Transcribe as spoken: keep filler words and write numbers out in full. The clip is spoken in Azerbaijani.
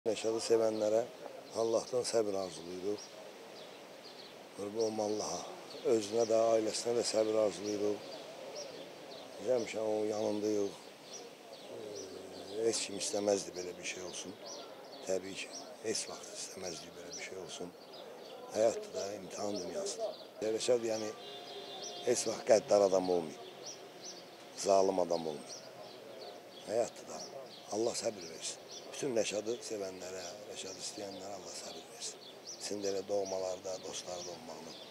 Rəşadı sevənlərə Allahdan səbir arzuluyuruq. Qurban Allaha, özünə də, ailəsinə də səbir arzuluyuruq. Həmişə onun yanındayıq. Heç kim istəməzdi belə bir şey olsun. Təbii ki, heç vaxt istəməzdi belə bir şey olsun. Həyatdır da, imtihan dünyasıdır. Rəşad yəni heç vaxt qəddar adam olmayıb. Zalim adam olmayıb. Həyatdır da. Allah səbir versin. Bütün Rəşadı sevənlərə, Rəşadı istəyənlərə Allah səbir versin. Sizin də elə doğmalarda, dostlarda olmaqla.